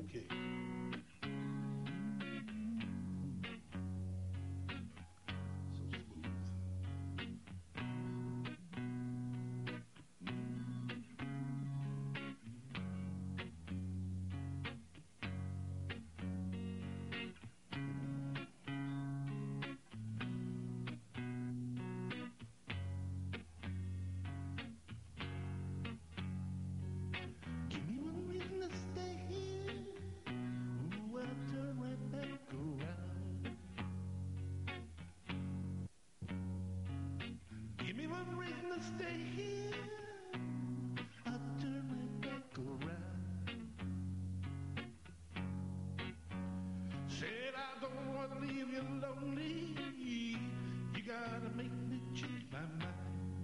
Okay. So smooth. Give me one reason to stay here. Ooh, I'll turn right back around. Give me one reason to stay here. I'll turn right back around. Said I don't want to leave you lonely. You gotta make me change my mind.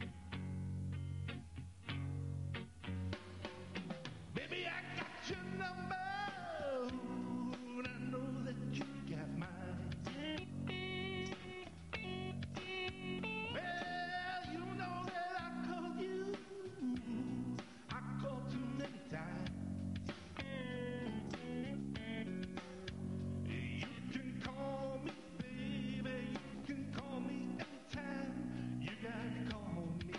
Baby, I got your number, and I know that you got mine. Well, you know that I called you. I called too many times. You can call me, baby. You can call me anytime. You gotta call me.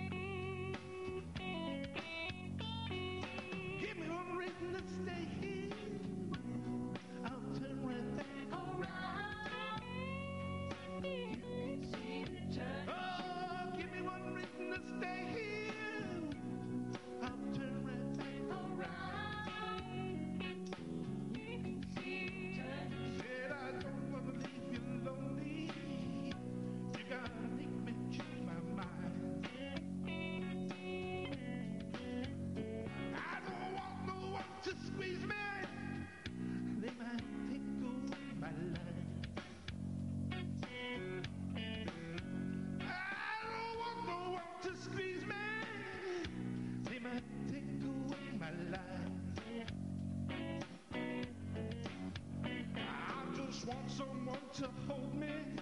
Give me one reason to stay here. I'll turn right back around. Oh, give me one reason to stay here. I'll turn right back around. Said I don't want to leave you lonely. You gotta make me change my mind. I don't want no one to squeeze me. They might take away my life. I don't want no one to squeeze me. They might take away my life. I just want someone to hold me.